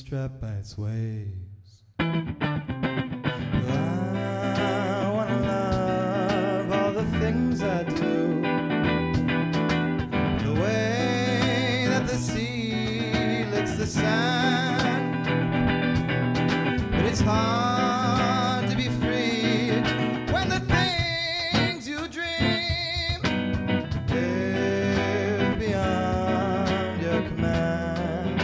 strapped by its waist. Well, I wanna love all the things I do, the way that the sea licks the sand, but it's hard to be free when the things you dream live beyond your command.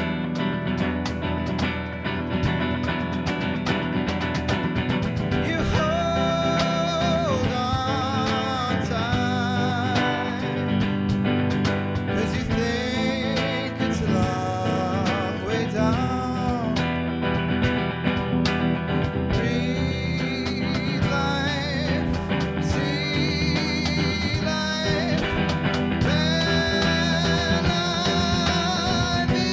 You hold on tight, 'cause you think it's a long way down. Breathe life, see life, then I be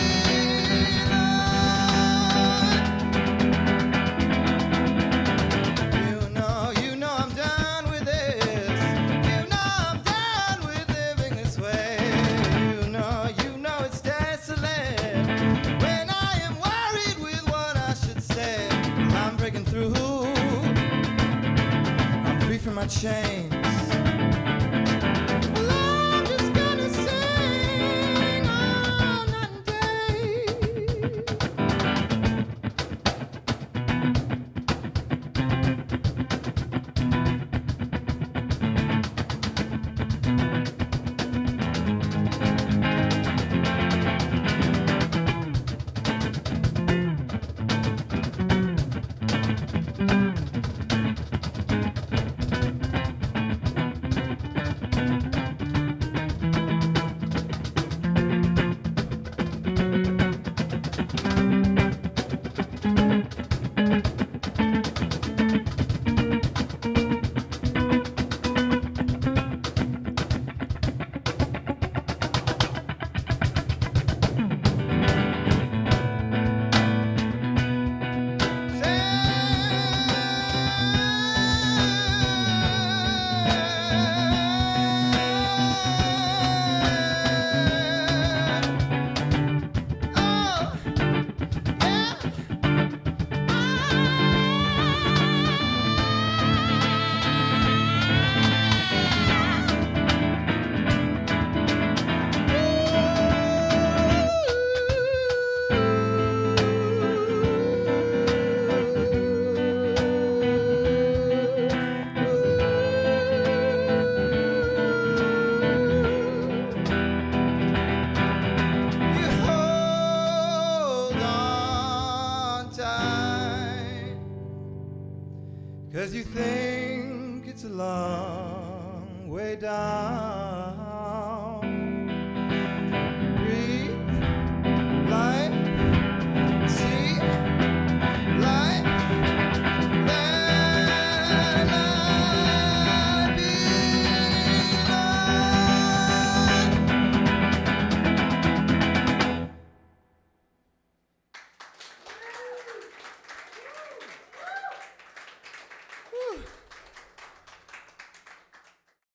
alive. You know I'm done with this. You know I'm done with living this way. You know it's desolate when I am worried with what I should say. I'm breaking through. I'm free from my chains. Well, I'm just gonna sing all night and day. You hold on tight, 'cause you think it's a long way down.